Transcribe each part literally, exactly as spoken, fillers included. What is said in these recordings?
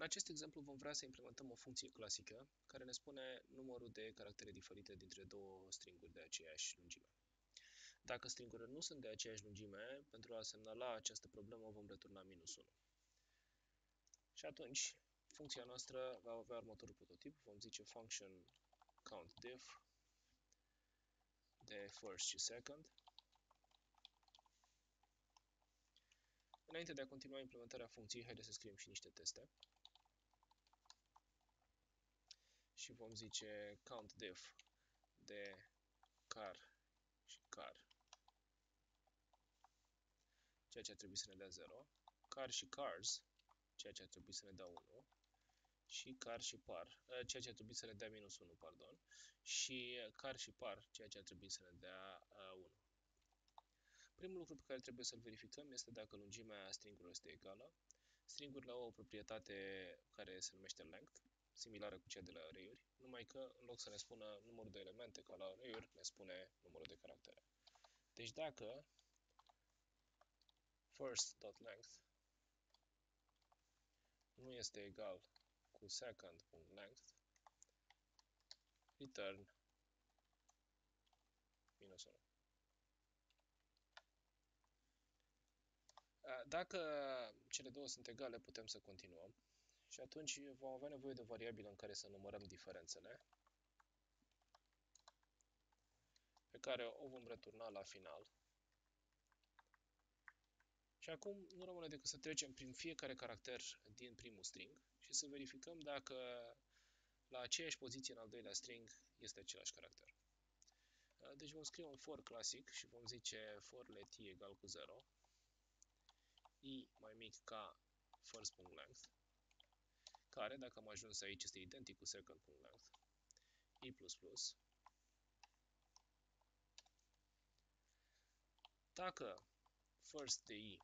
acest exemplu vom vrea să implementăm o funcție clasică care ne spune numărul de caractere diferite dintre două stringuri de aceeași lungime. Dacă stringurile nu sunt de aceeași lungime, pentru a semnala această problemă vom returna minus unu. Și atunci, funcția noastră va avea următorul prototip. Vom zice function countDiff de first și second. Înainte de a continua implementarea funcției, haideți să scriem și niște teste. Și vom zice countDiff de car și car, ceea ce ar trebui să ne dea zero, car și cars, ceea ce ar trebui să ne dea unu, și car și par, ceea ce ar trebui să ne dea minus unu, pardon, și car și par, ceea ce ar trebui să ne dea unu. Primul lucru pe care trebuie să-l verificăm este dacă lungimea stringurilor este egală. Stringurile au o proprietate care se numește length, similară cu cea de la array-uri, numai că în loc să ne spună numărul de elemente ca la array-uri, ne spune numărul de caractere. Deci dacă first.length nu este egal cu second.length, return minus unu. Dacă cele două sunt egale, putem să continuăm și atunci vom avea nevoie de o variabilă în care să numărăm diferențele, pe care o vom returna la final. Și acum nu rămâne decât să trecem prin fiecare caracter din primul string și să verificăm dacă la aceeași poziție în al doilea string este același caracter. Deci vom scrie un for clasic și vom zice for let i egal cu zero, i mai mic ca first.length, care, dacă am ajuns aici, este identic cu second.length, i plus plus. Dacă first de i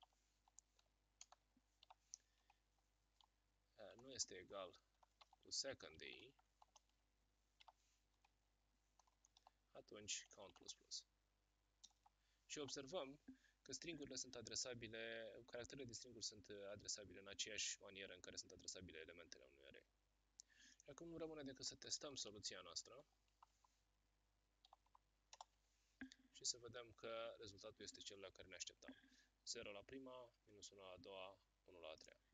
nu este egal cu second de i, atunci count plus plus. Și observăm că stringurile sunt adresabile, caracterele din stringuri sunt adresabile în aceeași manieră în care sunt adresabile elementele unui array. Și acum nu rămâne decât să testăm soluția noastră și să vedem că rezultatul este cel la care ne așteptam. zero la prima, minus unu la a doua, unu la a treia.